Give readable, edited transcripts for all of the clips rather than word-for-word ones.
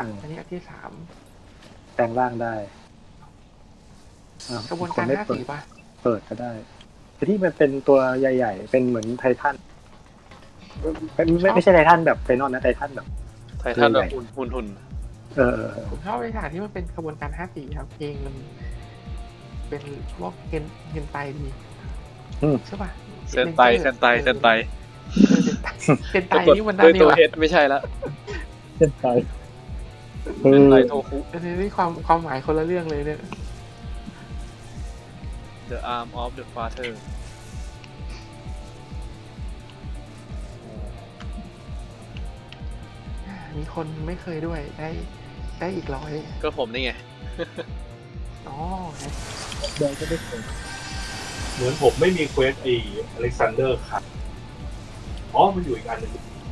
อันนี้อันที่3 แปลงร่างได้กระบวนการ5 สีป่ะเปิดก็ได้แต่ที่มันเป็นตัวใหญ่ๆเป็นเหมือนไททันไม่ใช่ไททันแบบไฟนอลนะไททันแบบหุ่นผมชอบในฉากที่มันเป็นกระบวนการ5 สีครับเพลงมันเป็นพวกเฮนไตดีใช่ป่ะเซนไตเซนไตนี่มันตัวเฮดไม่ใช่ละเส้นไตโทคุอันนี้ความหมายคนละเรื่องเลยเนี่ย The Arm of the Father มีคนไม่เคยด้วยได้อีก100 ก็ผมนี่ไงอ๋อเดี๋ยวก็ได้ผลเหมือนผมไม่มีเควสอเล็กซานเดอร์ครับมันอยู่อีกอันนึง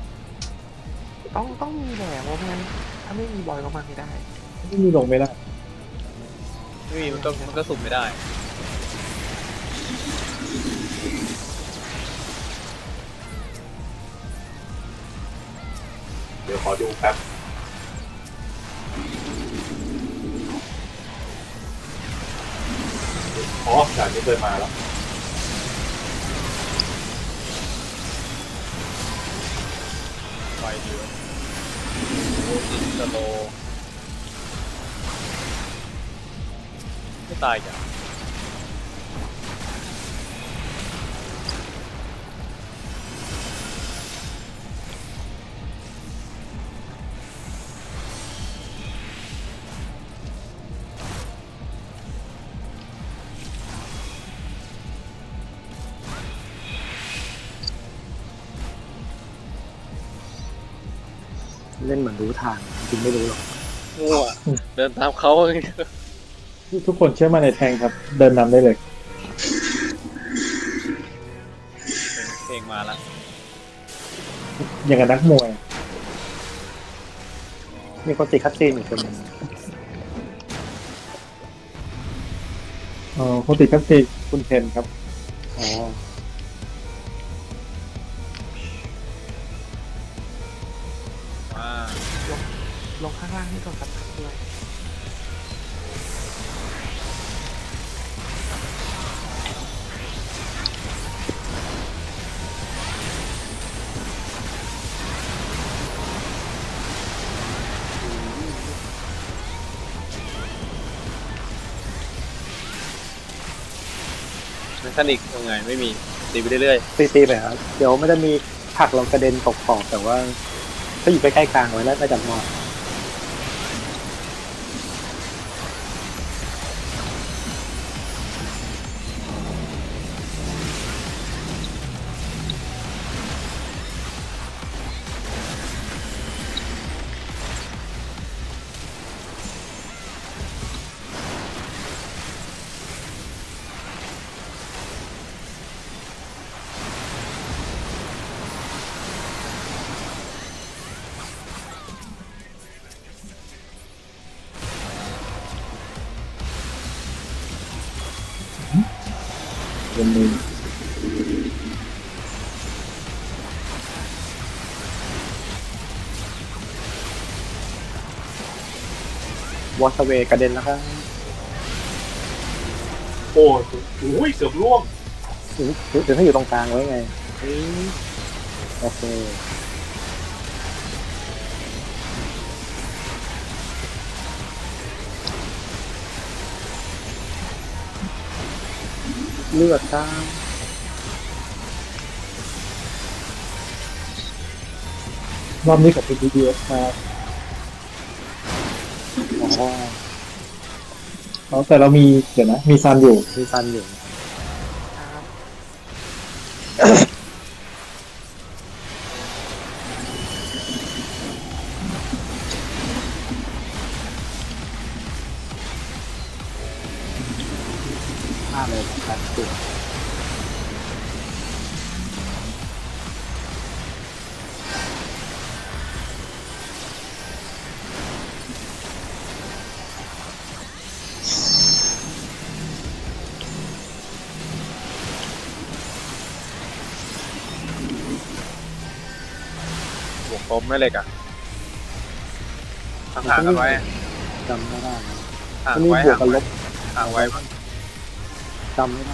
ต้องมีแหละเพราะงั้นถ้าไม่มีบอยก็มาไม่ได้ไม่มีลงไม่ได้ไม่มีมันก็สุ่มไม่ได้เดี๋ยวขอดูแป๊บด่านนี้เคยมาแล้วไฟเยอะโอ้ติดสโลไม่ตายจ้ะเล่นเหมือนรู้ทางจริงไม่รู้หรอกมั่วเดินตามเขาทุกคนเชื่อมั่นในแทงครับเดินนำได้เลยเพลงมาแล้วอย่างกับนักมวยมีคนติดคัตซีนอยู่คนนึงคนติดคัตซีนคุณเทนครับลงข้างล่างนี่ก่อนครับด้วยเมคานิกยังไงไม่มีตีไปเรื่อยๆตีไปครับเดี๋ยวมันจะมีผักเรากระเด็นตกขอบแต่ว่าถ้าอยู่ใกล้ๆกลางไว้แล้วน่าจะมอดวันนี้วอสเวกระเด็นแล้วครับโอ้ยเกือบร่วงหรือถ้าอยู่ตรงกลางไว้ไงโอเคเลือดตามรอบนี้กับเป็นดีๆครับแต่เรามีเดี๋ยวนะมีซันอยู่เลยครับตัวบวกครบไม่เล็กอ่ะห่างกันไว้จำไม่ได้นะห่างมันมีไว้บวกกับลบห่างไว้มั้งจำไม่ได้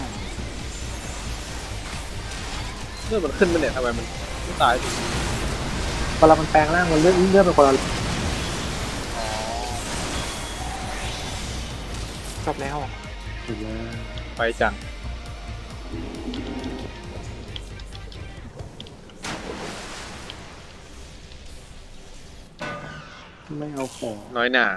เรื่องมันขึ้นมาเนี่ยทำไมมันไม่ตายสิเวลามันแปลงร่างมันเลือดเป็นคนละอ๋อจบแล้วถูกแล้วไปจังไม่เอาของน้อยหน่า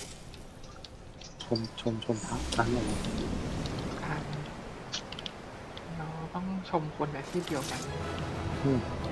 ชมทั้งหมดเลยเราต้องชมคนอาชีพเดียวกันอืม